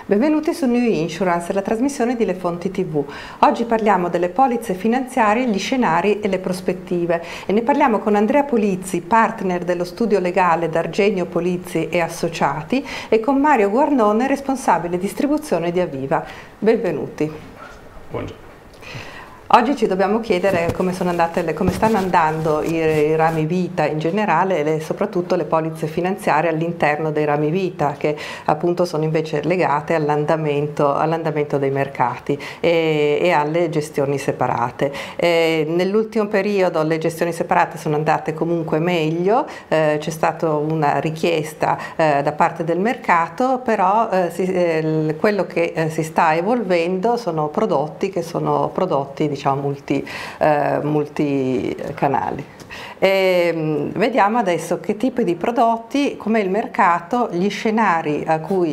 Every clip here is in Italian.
Benvenuti su New Insurance, la trasmissione di Le Fonti TV. Oggi parliamo delle polizze finanziarie, gli scenari e le prospettive e ne parliamo con Andrea Polizzi, partner dello studio legale D'Argenio Polizzi e Associati, e con Mario Guarnone, responsabile distribuzione di Aviva. Benvenuti. Buongiorno. Oggi ci dobbiamo chiedere come stanno andando i rami vita in generale e soprattutto le polizze finanziarie all'interno dei rami vita, che appunto sono invece legate all'andamento dei mercati e alle gestioni separate. Nell'ultimo periodo le gestioni separate sono andate comunque meglio, c'è stata una richiesta da parte del mercato, però quello che si sta evolvendo sono prodotti che sono prodotti, diciamo, multicanali. Vediamo adesso che tipi di prodotti, com'è il mercato, gli scenari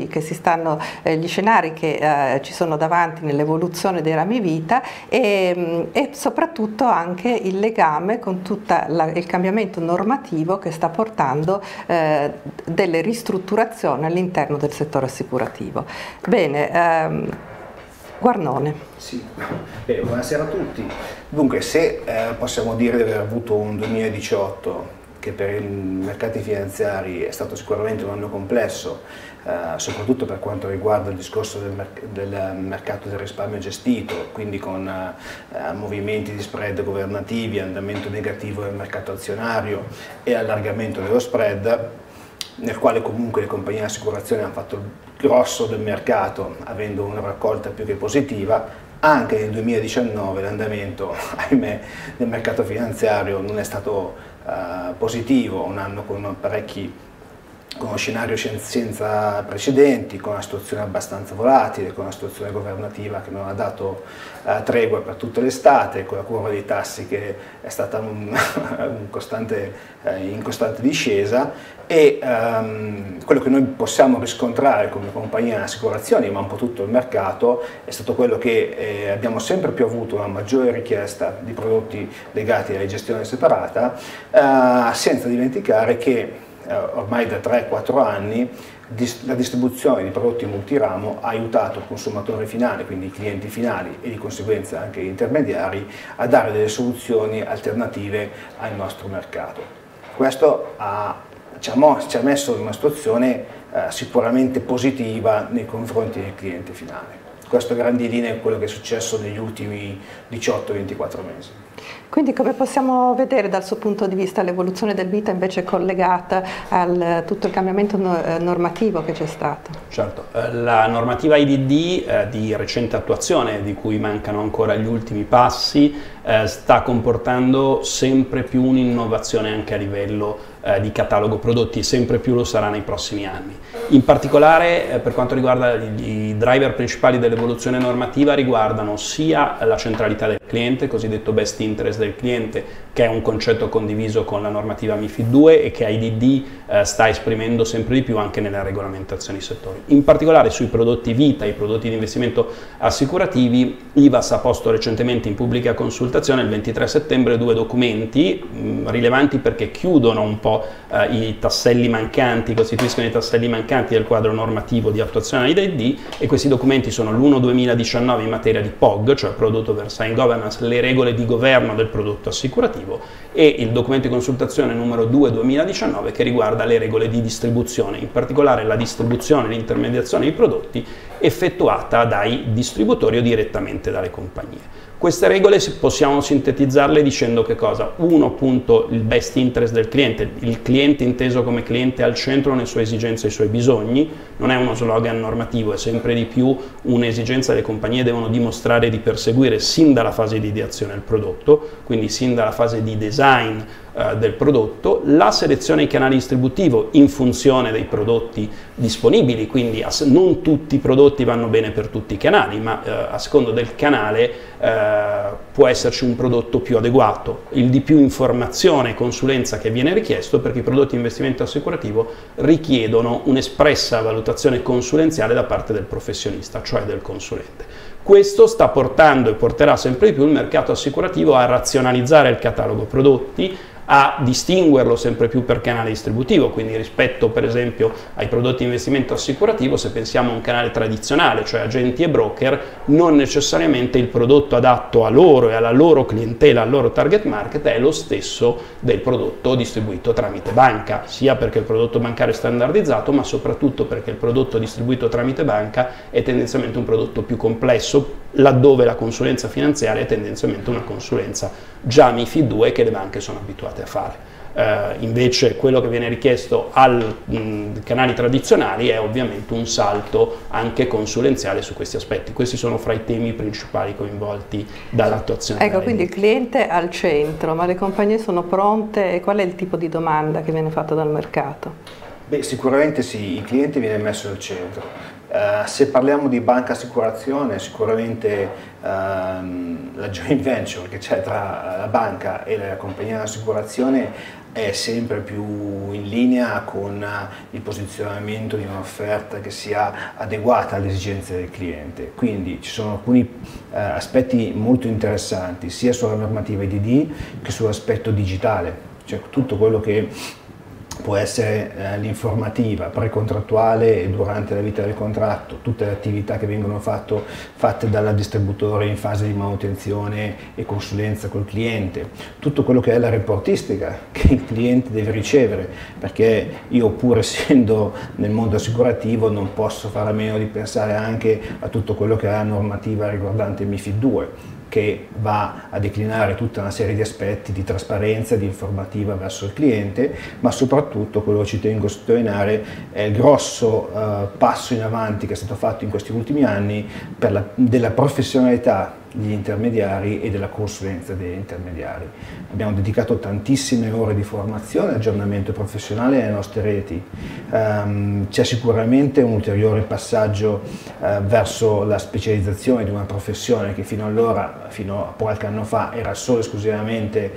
che ci sono davanti nell'evoluzione dei rami vita e soprattutto anche il legame con tutto il cambiamento normativo che sta portando delle ristrutturazioni all'interno del settore assicurativo. Bene, Guarnone. Sì. Buonasera a tutti. Dunque, se possiamo dire di aver avuto un 2018 che per i mercati finanziari è stato sicuramente un anno complesso, soprattutto per quanto riguarda il discorso del mercato del risparmio gestito, quindi con movimenti di spread governativi, andamento negativo del mercato azionario e allargamento dello spread, nel quale comunque le compagnie di assicurazione hanno fatto il grosso del mercato, avendo una raccolta più che positiva. Anche nel 2019 l'andamento, ahimè, del mercato finanziario non è stato positivo, un anno con uno scenario senza precedenti, con una situazione abbastanza volatile, con una situazione governativa che non ha dato tregua per tutta l'estate, con la curva dei tassi che è stata in costante discesa, e quello che noi possiamo riscontrare come compagnia di assicurazioni, ma un po' tutto il mercato, è stato quello che abbiamo sempre più avuto una maggiore richiesta di prodotti legati alla gestione separata, senza dimenticare che ormai da 3-4 anni la distribuzione di prodotti multiramo ha aiutato il consumatore finale, quindi i clienti finali e di conseguenza anche gli intermediari, a dare delle soluzioni alternative al nostro mercato. Questo ci ha messo in una situazione sicuramente positiva nei confronti del cliente finale. Questo a grandi linee è quello che è successo negli ultimi 18-24 mesi. Quindi come possiamo vedere dal suo punto di vista l'evoluzione del vita invece collegata a tutto il cambiamento normativo che c'è stato? Certo, la normativa IDD di recente attuazione, di cui mancano ancora gli ultimi passi, sta comportando sempre più un'innovazione anche a livello di catalogo prodotti, e sempre più lo sarà nei prossimi anni. In particolare per quanto riguarda i driver principali dell'evoluzione normativa, riguardano sia la centralità del cliente, cosiddetto best interest del cliente, che è un concetto condiviso con la normativa MiFID 2 e che IDD sta esprimendo sempre di più anche nelle regolamentazioni settori. In particolare sui prodotti vita, i prodotti di investimento assicurativi, IVAS ha posto recentemente in pubblica consultazione il 23 settembre 2 documenti rilevanti perché chiudono un po' i tasselli mancanti, costituiscono i tasselli mancanti del quadro normativo di attuazione IDD, e questi documenti sono l'1/2019 in materia di POG, cioè Product Oversight Governance, le regole di governo del prodotto assicurativo, e il documento di consultazione numero 2/2019 che riguarda le regole di distribuzione, in particolare la distribuzione e l'intermediazione di prodotti effettuata dai distributori o direttamente dalle compagnie. Queste regole possiamo sintetizzarle dicendo che cosa? Uno, appunto, il best interest del cliente, il cliente inteso come cliente al centro, le sue esigenze e i suoi bisogni, non è uno slogan normativo, è sempre di più un'esigenza che le compagnie devono dimostrare di perseguire sin dalla fase di ideazione del prodotto, quindi sin dalla fase di design del prodotto, la selezione dei canali distributivo in funzione dei prodotti disponibili, quindi non tutti i prodotti vanno bene per tutti i canali, ma a seconda del canale può esserci un prodotto più adeguato, il di più informazione e consulenza che viene richiesto, perché i prodotti di investimento assicurativo richiedono un'espressa valutazione consulenziale da parte del professionista, cioè del consulente. Questo sta portando e porterà sempre di più il mercato assicurativo a razionalizzare il catalogo prodotti, a distinguerlo sempre più per canale distributivo, quindi rispetto per esempio ai prodotti di investimento assicurativo, se pensiamo a un canale tradizionale, cioè agenti e broker, non necessariamente il prodotto adatto a loro e alla loro clientela, al loro target market è lo stesso del prodotto distribuito tramite banca, sia perché il prodotto bancario è standardizzato, ma soprattutto perché il prodotto distribuito tramite banca è tendenzialmente un prodotto più complesso, laddove la consulenza finanziaria è tendenzialmente una consulenza già MiFID 2 che le banche sono abituate a fare. Invece quello che viene richiesto ai canali tradizionali è ovviamente un salto anche consulenziale su questi aspetti. Questi sono fra i temi principali coinvolti dall'attuazione. Ecco, quindi il cliente al centro, ma le compagnie sono pronte? E qual è il tipo di domanda che viene fatta dal mercato? Beh, sicuramente sì, il cliente viene messo al centro. Se parliamo di banca assicurazione, sicuramente la joint venture che c'è tra la banca e la compagnia di assicurazione è sempre più in linea con il posizionamento di un'offerta che sia adeguata alle esigenze del cliente. Quindi ci sono alcuni aspetti molto interessanti sia sulla normativa IDD che sull'aspetto digitale, cioè tutto quello che può essere l'informativa precontrattuale e durante la vita del contratto, tutte le attività che vengono fatte dal distributore in fase di manutenzione e consulenza col cliente, tutto quello che è la reportistica che il cliente deve ricevere, perché io pur essendo nel mondo assicurativo non posso fare a meno di pensare anche a tutto quello che è la normativa riguardante MiFID 2, che va a declinare tutta una serie di aspetti di trasparenza, di informativa verso il cliente, ma soprattutto quello che ci tengo a sottolineare è il grosso passo in avanti che è stato fatto in questi ultimi anni della professionalità degli intermediari e della consulenza degli intermediari. Abbiamo dedicato tantissime ore di formazione e aggiornamento professionale alle nostre reti. C'è sicuramente un ulteriore passaggio verso la specializzazione di una professione che fino a qualche anno fa era solo e esclusivamente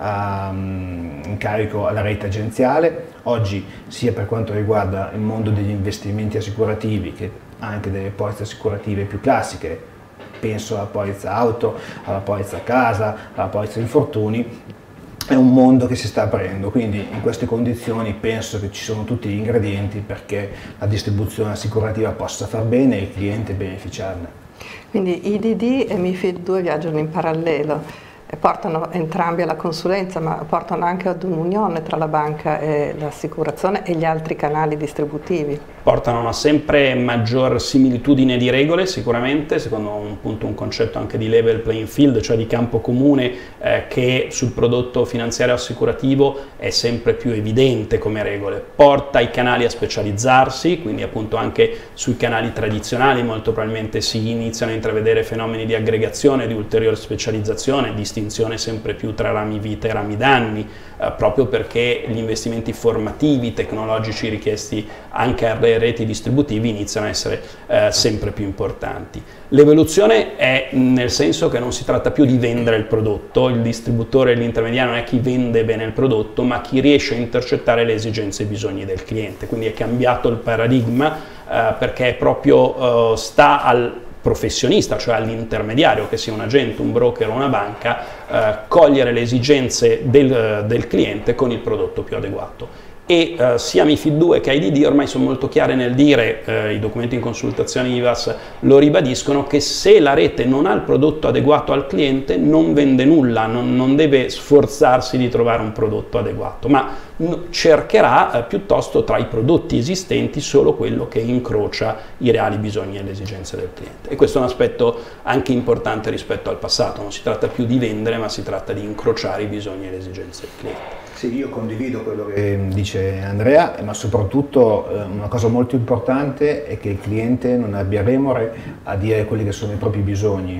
in carico alla rete agenziale. Oggi, sia per quanto riguarda il mondo degli investimenti assicurativi che anche delle polizze assicurative più classiche, penso alla polizza auto, alla polizza casa, alla polizza infortuni, è un mondo che si sta aprendo, quindi in queste condizioni penso che ci sono tutti gli ingredienti perché la distribuzione assicurativa possa far bene e il cliente beneficiarne. Quindi IDD e MiFID 2 viaggiano in parallelo. Portano entrambi alla consulenza, ma portano anche ad un'unione tra la banca e l'assicurazione e gli altri canali distributivi. Portano una sempre maggior similitudine di regole, sicuramente, secondo un concetto anche di level playing field, cioè di campo comune, che sul prodotto finanziario assicurativo è sempre più evidente come regole. Porta i canali a specializzarsi, quindi appunto anche sui canali tradizionali molto probabilmente si iniziano a intravedere fenomeni di aggregazione, di ulteriore specializzazione, distinzione sempre più tra rami vita e rami danni, proprio perché gli investimenti formativi, tecnologici richiesti anche alle reti distributivi iniziano a essere sempre più importanti. L'evoluzione è nel senso che non si tratta più di vendere il prodotto, il distributore e l'intermediario non è chi vende bene il prodotto, ma chi riesce a intercettare le esigenze e i bisogni del cliente. Quindi è cambiato il paradigma perché proprio sta al professionista, cioè all'intermediario, che sia un agente, un broker o una banca, cogliere le esigenze del cliente con il prodotto più adeguato. E sia MiFID 2 che IDD ormai sono molto chiare nel dire, i documenti in consultazione IVAS lo ribadiscono, che se la rete non ha il prodotto adeguato al cliente non vende nulla, non deve sforzarsi di trovare un prodotto adeguato, ma cercherà piuttosto tra i prodotti esistenti solo quello che incrocia i reali bisogni e le esigenze del cliente. E questo è un aspetto anche importante rispetto al passato, non si tratta più di vendere, ma si tratta di incrociare i bisogni e le esigenze del cliente. Sì, io condivido quello che dice Andrea, ma soprattutto una cosa molto importante è che il cliente non abbia remore a dire quelli che sono i propri bisogni.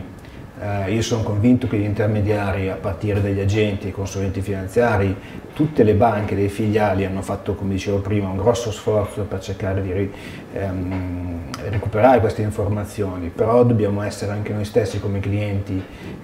Io sono convinto che gli intermediari, a partire dagli agenti e consulenti finanziari, tutte le banche dei filiali hanno fatto, come dicevo prima, un grosso sforzo per cercare di recuperare queste informazioni, però dobbiamo essere anche noi stessi come clienti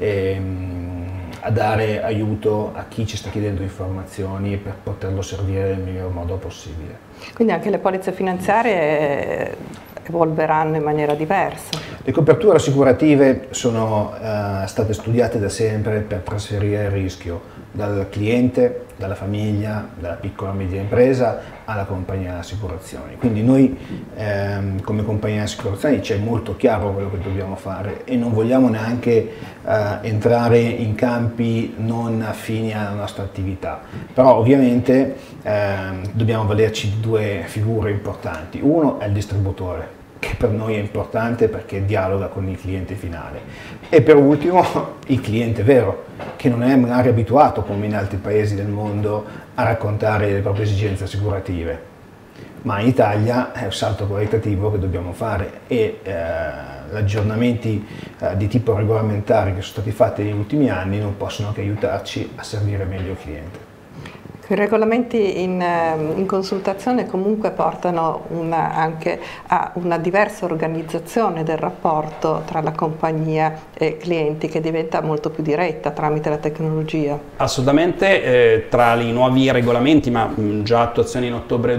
a dare aiuto a chi ci sta chiedendo informazioni per poterlo servire nel miglior modo possibile. Quindi anche le polizze finanziarie evolveranno in maniera diversa. Le coperture assicurative sono state studiate da sempre per trasferire il rischio. dal cliente, dalla famiglia, dalla piccola e media impresa alla compagnia di assicurazioni. Quindi noi come compagnia di assicurazioni c'è molto chiaro quello che dobbiamo fare e non vogliamo neanche entrare in campi non affini alla nostra attività, però ovviamente dobbiamo valerci di due figure importanti. Uno è il distributore, che per noi è importante perché dialoga con il cliente finale, e per ultimo il cliente vero, che non è magari abituato, come in altri paesi del mondo, a raccontare le proprie esigenze assicurative, ma in Italia è un salto qualitativo che dobbiamo fare e gli aggiornamenti di tipo regolamentare che sono stati fatti negli ultimi anni non possono che aiutarci a servire meglio il cliente. I regolamenti in consultazione comunque portano anche a una diversa organizzazione del rapporto tra la compagnia e clienti, che diventa molto più diretta tramite la tecnologia. Assolutamente, tra i nuovi regolamenti, ma già attuazione in ottobre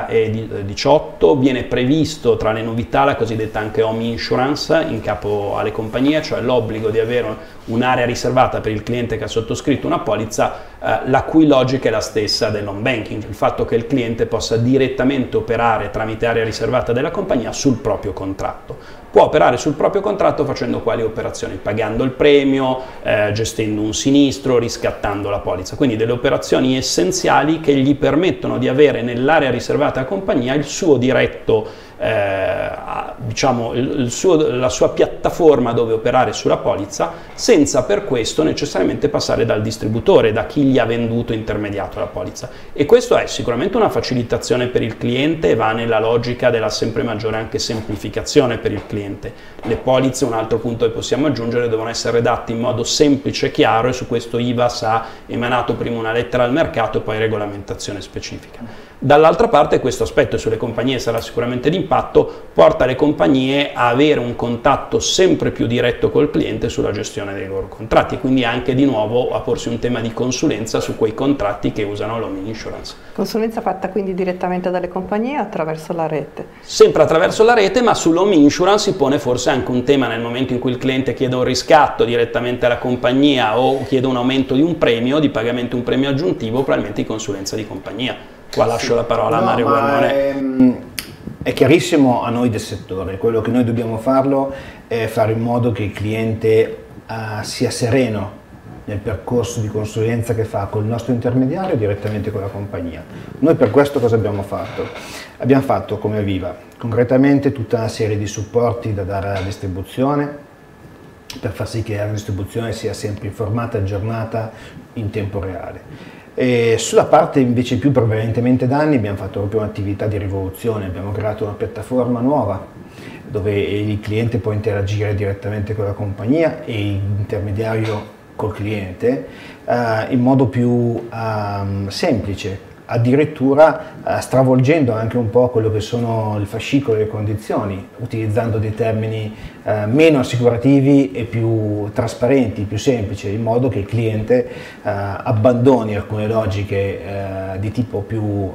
2018, viene previsto tra le novità la cosiddetta anche home insurance in capo alle compagnie, cioè l'obbligo di avere un'area riservata per il cliente che ha sottoscritto una polizza, la cui logica è la stessa dell'home banking, il fatto che il cliente possa direttamente operare tramite area riservata della compagnia sul proprio contratto. Può operare sul proprio contratto facendo quali operazioni? Pagando il premio, gestendo un sinistro, riscattando la polizza, quindi delle operazioni essenziali che gli permettono di avere nell'area riservata alla compagnia il suo diretto, diciamo, la sua piattaforma dove operare sulla polizza, senza per questo necessariamente passare dal distributore, da chi gli ha venduto intermediato la polizza. E questo è sicuramente una facilitazione per il cliente e va nella logica della sempre maggiore anche semplificazione per il cliente. Le polizze, un altro punto che possiamo aggiungere, devono essere redatte in modo semplice e chiaro, e su questo IVAS ha emanato prima una lettera al mercato e poi regolamentazione specifica. Dall'altra parte questo aspetto, sulle compagnie sarà sicuramente d'impatto, porta le compagnie a avere un contatto sempre più diretto col cliente sulla gestione dei loro contratti, e quindi anche di nuovo a porsi un tema di consulenza su quei contratti che usano l'home insurance. Consulenza fatta quindi direttamente dalle compagnie o attraverso la rete? Sempre attraverso la rete, ma sull'home insurance si pone forse anche un tema nel momento in cui il cliente chiede un riscatto direttamente alla compagnia o chiede un aumento di un premio, di pagamento un premio aggiuntivo, probabilmente di consulenza di compagnia. Qua lascio la parola a Mario Guarnone. È chiarissimo a noi del settore, quello che noi dobbiamo farlo è fare in modo che il cliente sia sereno nel percorso di consulenza che fa col nostro intermediario e direttamente con la compagnia. Noi per questo cosa abbiamo fatto? Abbiamo fatto come Aviva concretamente tutta una serie di supporti da dare alla distribuzione per far sì che la distribuzione sia sempre informata e aggiornata in tempo reale. E sulla parte invece più prevalentemente danni abbiamo fatto proprio un'attività di rivoluzione, abbiamo creato una piattaforma nuova dove il cliente può interagire direttamente con la compagnia e l'intermediario col cliente in modo più semplice, addirittura stravolgendo anche un po' quello che sono il fascicolo e le condizioni, utilizzando dei termini meno assicurativi e più trasparenti, più semplici, in modo che il cliente abbandoni alcune logiche di tipo più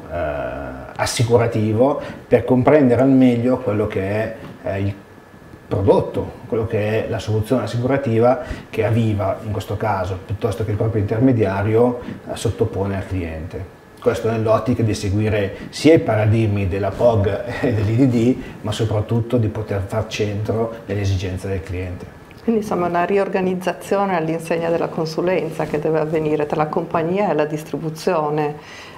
assicurativo per comprendere al meglio quello che è il prodotto, quello che è la soluzione assicurativa che Aviva, in questo caso, piuttosto che il proprio intermediario, sottopone al cliente. Questo nell'ottica di seguire sia i paradigmi della POG e dell'IDD, ma soprattutto di poter far centro nelle esigenze del cliente. Quindi insomma una riorganizzazione all'insegna della consulenza che deve avvenire tra la compagnia e la distribuzione,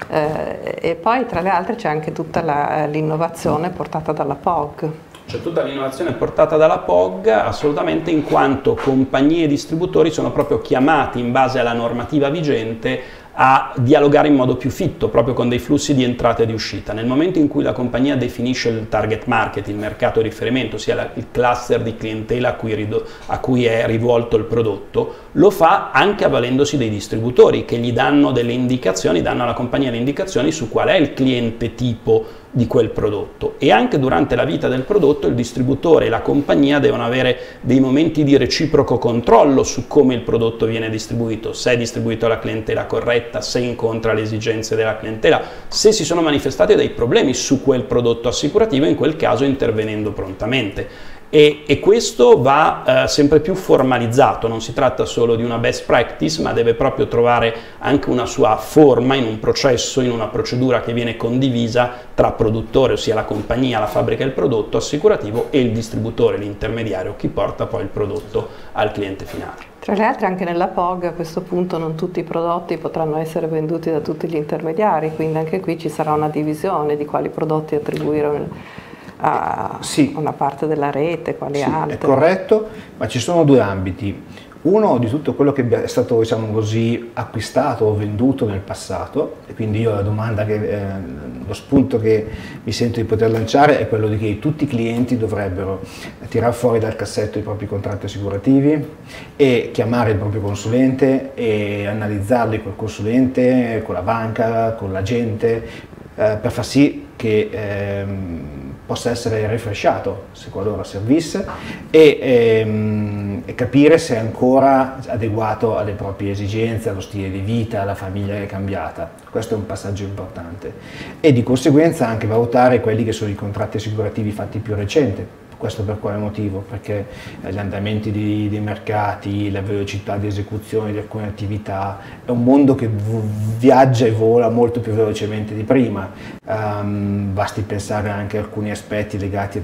e poi tra le altre c'è anche tutta l'innovazione portata dalla POG. C'è tutta l'innovazione portata dalla POG, assolutamente, in quanto compagnie e distributori sono proprio chiamati, in base alla normativa vigente, a dialogare in modo più fitto, proprio con dei flussi di entrata e di uscita. Nel momento in cui la compagnia definisce il target market, il mercato di riferimento, ossia il cluster di clientela a cui è rivolto il prodotto, lo fa anche avvalendosi dei distributori che gli danno delle indicazioni, danno alla compagnia le indicazioni su qual è il cliente tipo di quel prodotto, e anche durante la vita del prodotto il distributore e la compagnia devono avere dei momenti di reciproco controllo su come il prodotto viene distribuito, se è distribuito alla clientela corretta, se incontra le esigenze della clientela, se si sono manifestati dei problemi su quel prodotto assicurativo, in quel caso intervenendo prontamente. E questo va sempre più formalizzato, non si tratta solo di una best practice, ma deve proprio trovare anche una sua forma in un processo, in una procedura che viene condivisa tra produttore, ossia la compagnia, la fabbrica del prodotto assicurativo, e il distributore, l'intermediario, chi porta poi il prodotto al cliente finale. Tra le altre anche nella POG a questo punto non tutti i prodotti potranno essere venduti da tutti gli intermediari, quindi anche qui ci sarà una divisione di quali prodotti attribuire a una parte della rete, quali altre. È corretto, ma ci sono due ambiti. Uno di tutto quello che è stato, diciamo così, acquistato o venduto nel passato, e quindi io la domanda lo spunto che mi sento di poter lanciare è quello di che tutti i clienti dovrebbero tirare fuori dal cassetto i propri contratti assicurativi e chiamare il proprio consulente e analizzarli col consulente, con la banca, con l'agente, per far sì che possa essere refresciato se qualora servisse e capire se è ancora adeguato alle proprie esigenze, allo stile di vita, alla famiglia che è cambiata. Questo è un passaggio importante e di conseguenza anche valutare quelli che sono i contratti assicurativi fatti più recenti. Questo per quale motivo? Perché gli andamenti dei mercati, la velocità di esecuzione di alcune attività è un mondo che viaggia e vola molto più velocemente di prima. Basti pensare anche a alcuni aspetti legati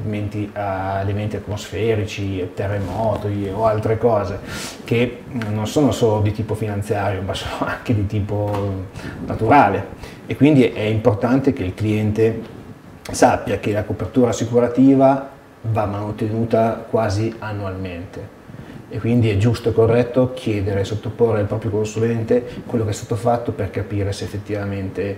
a elementi atmosferici, terremoti o altre cose che non sono solo di tipo finanziario ma sono anche di tipo naturale e quindi è importante che il cliente sappia che la copertura assicurativa va mantenuta quasi annualmente e quindi è giusto e corretto chiedere e sottoporre al proprio consulente quello che è stato fatto per capire se effettivamente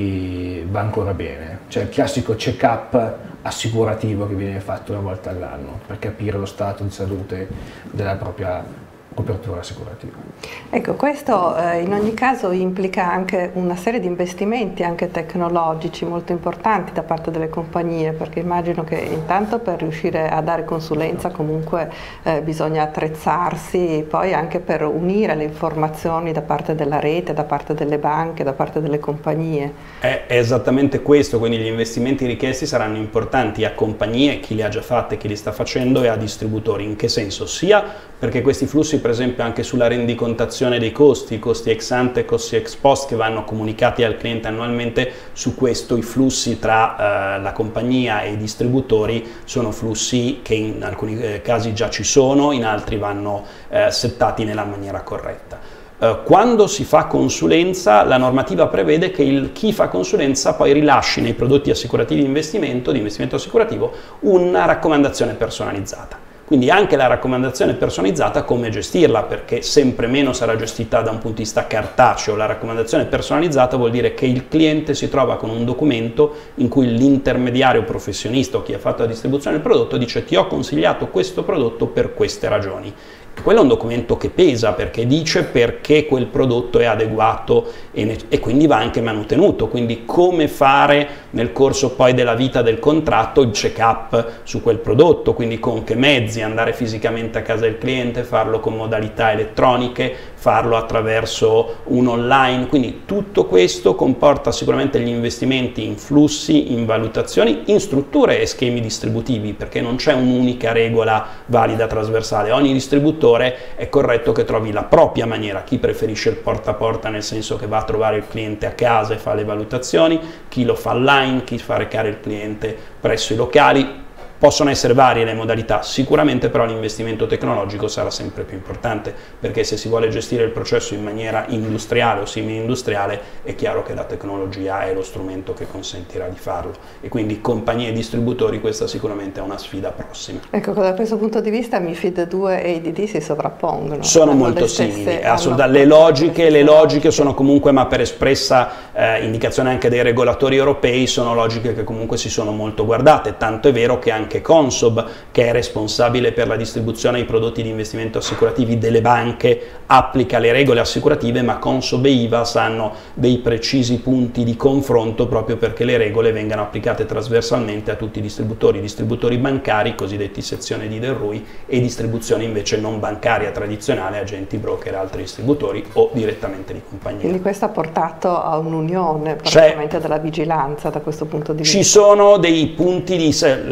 va ancora bene, cioè il classico check-up assicurativo che viene fatto una volta all'anno per capire lo stato di salute della propria copertura assicurativa. Ecco, questo in ogni caso implica anche una serie di investimenti anche tecnologici molto importanti da parte delle compagnie, perché immagino che intanto per riuscire a dare consulenza comunque bisogna attrezzarsi, poi anche per unire le informazioni da parte della rete, da parte delle banche, da parte delle compagnie. È esattamente questo, quindi gli investimenti richiesti saranno importanti a compagnie, chi li ha già fatte, chi li sta facendo, e a distributori. In che senso? Sia perché questi flussi, per esempio anche sulla rendicontazione dei costi, i costi ex ante e costi ex post che vanno comunicati al cliente annualmente, su questo i flussi tra la compagnia e i distributori sono flussi che in alcuni casi già ci sono, in altri vanno settati nella maniera corretta. Quando si fa consulenza, la normativa prevede che chi fa consulenza poi rilasci nei prodotti assicurativi di investimento assicurativo, una raccomandazione personalizzata. Quindi anche la raccomandazione personalizzata, come gestirla, perché sempre meno sarà gestita da un punto di vista cartaceo. La raccomandazione personalizzata vuol dire che il cliente si trova con un documento in cui l'intermediario professionista o chi ha fatto la distribuzione del prodotto dice: ti ho consigliato questo prodotto per queste ragioni. Quello è un documento che pesa, perché dice perché quel prodotto è adeguato e quindi va anche manutenuto, quindi come fare nel corso poi della vita del contratto il check-up su quel prodotto, quindi con che mezzi, andare fisicamente a casa del cliente, farlo con modalità elettroniche, farlo attraverso un online, quindi tutto questo comporta sicuramente gli investimenti in flussi, in valutazioni, in strutture e schemi distributivi, perché non c'è un'unica regola valida trasversale. Ogni distributore è corretto che trovi la propria maniera, chi preferisce il porta a porta nel senso che va a trovare il cliente a casa e fa le valutazioni, chi lo fa online, chi fa recare il cliente presso i locali. Possono essere varie le modalità, sicuramente però l'investimento tecnologico sarà sempre più importante, perché se si vuole gestire il processo in maniera industriale o simil-industriale è chiaro che la tecnologia è lo strumento che consentirà di farlo, e quindi compagnie e distributori, questa sicuramente è una sfida prossima. Ecco, da questo punto di vista MiFID 2 e IDD si sovrappongono. Sono molto simili, assolutamente. Le logiche sono comunque, ma per espressa indicazione anche dei regolatori europei, sono logiche che comunque si sono molto guardate, tanto è vero che anche Consob, che è responsabile per la distribuzione dei prodotti di investimento assicurativi delle banche, applica le regole assicurative, ma Consob e IVAS hanno dei precisi punti di confronto proprio perché le regole vengano applicate trasversalmente a tutti i distributori bancari, cosiddetti sezione D del RUI, e distribuzione invece non bancaria tradizionale, agenti, broker, altri distributori o direttamente di compagnia. Quindi questo ha portato a un'unione praticamente della vigilanza da questo punto di vista. Ci sono dei punti di vigilanza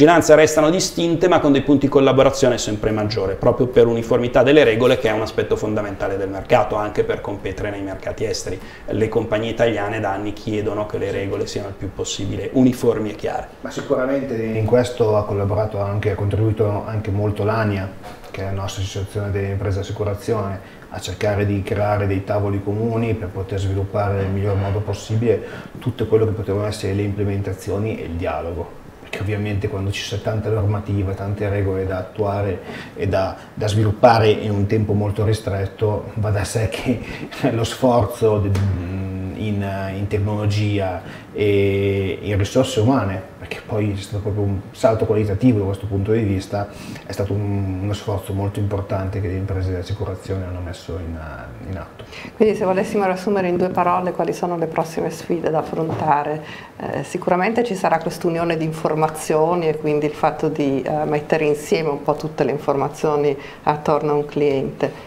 vigilanza restano distinte ma con dei punti di collaborazione sempre maggiore, proprio per uniformità delle regole, che è un aspetto fondamentale del mercato, anche per competere nei mercati esteri. Le compagnie italiane da anni chiedono che le regole siano il più possibile uniformi e chiare. Ma sicuramente in questo ha contribuito anche molto l'ANIA, che è la nostra associazione delle imprese assicurazione, a cercare di creare dei tavoli comuni per poter sviluppare nel miglior modo possibile tutto quello che potevano essere le implementazioni e il dialogo. Perché ovviamente quando ci sono tante normative, tante regole da attuare e da sviluppare in un tempo molto ristretto, va da sé che lo sforzo in tecnologia e in risorse umane, perché poi è stato proprio un salto qualitativo da questo punto di vista, è stato uno sforzo molto importante che le imprese di assicurazione hanno messo in atto. Quindi se volessimo riassumere in 2 parole quali sono le prossime sfide da affrontare, sicuramente ci sarà quest'unione di informazioni e quindi il fatto di mettere insieme un po' tutte le informazioni attorno a un cliente.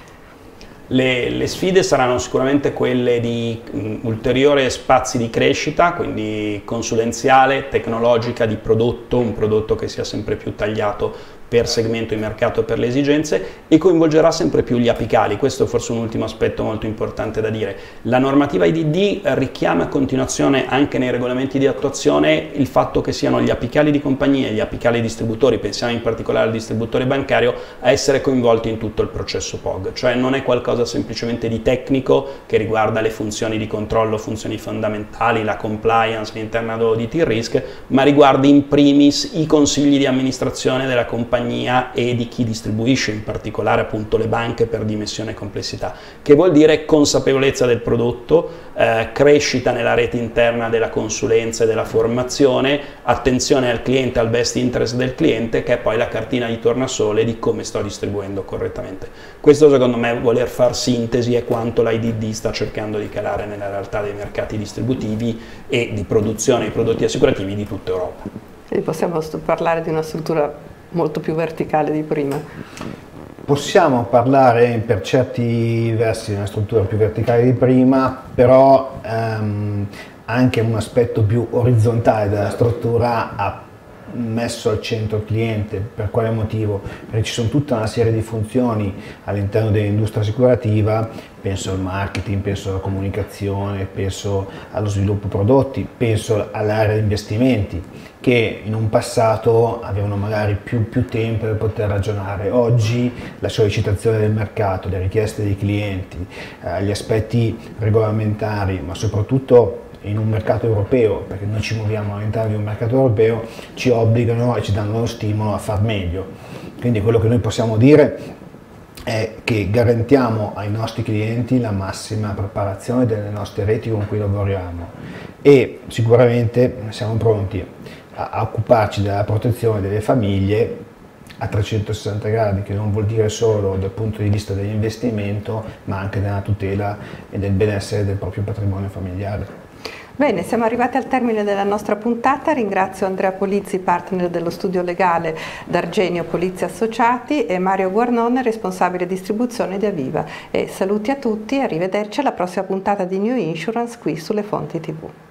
Le sfide saranno sicuramente quelle di ulteriori spazi di crescita, quindi consulenziale, tecnologica, di prodotto, un prodotto che sia sempre più tagliato per segmento di mercato e per le esigenze, e coinvolgerà sempre più gli apicali. Questo è forse un ultimo aspetto molto importante da dire. La normativa IDD richiama a continuazione anche nei regolamenti di attuazione il fatto che siano gli apicali di compagnie e gli apicali distributori, pensiamo in particolare al distributore bancario, a essere coinvolti in tutto il processo POG, cioè non è qualcosa semplicemente di tecnico che riguarda le funzioni di controllo, funzioni fondamentali, la compliance, l'internal audit, il risk, ma riguarda in primis i consigli di amministrazione della compagnia e di chi distribuisce, in particolare appunto le banche per dimensione e complessità, che vuol dire consapevolezza del prodotto, crescita nella rete interna della consulenza e della formazione, attenzione al cliente, al best interest del cliente, che è poi la cartina di tornasole di come sto distribuendo correttamente. Questo secondo me, voler far sintesi, è quanto l'IDD sta cercando di calare nella realtà dei mercati distributivi e di produzione di prodotti assicurativi di tutta Europa. Quindi possiamo parlare di una struttura molto più verticale di prima. Possiamo parlare per certi versi di una struttura più verticale di prima, però anche un aspetto più orizzontale della struttura ha messo al centro il cliente. Per quale motivo? Perché ci sono tutta una serie di funzioni all'interno dell'industria assicurativa, penso al marketing, penso alla comunicazione, penso allo sviluppo prodotti, penso all'area di investimenti, che in un passato avevano magari più tempo per poter ragionare. Oggi la sollecitazione del mercato, le richieste dei clienti, gli aspetti regolamentari, ma soprattutto in un mercato europeo, perché noi ci muoviamo all'interno di un mercato europeo, ci obbligano e ci danno lo stimolo a far meglio. Quindi quello che noi possiamo dire è che garantiamo ai nostri clienti la massima preparazione delle nostre reti con cui lavoriamo e sicuramente siamo pronti a occuparci della protezione delle famiglie a 360 gradi, che non vuol dire solo dal punto di vista dell'investimento, ma anche della tutela e del benessere del proprio patrimonio familiare. Bene, siamo arrivati al termine della nostra puntata. Ringrazio Andrea Polizzi, partner dello studio legale d'Argenio Polizzi Associati, e Mario Guarnone, responsabile distribuzione di Aviva. E saluti a tutti e arrivederci alla prossima puntata di New Insurance qui sulle Fonti TV.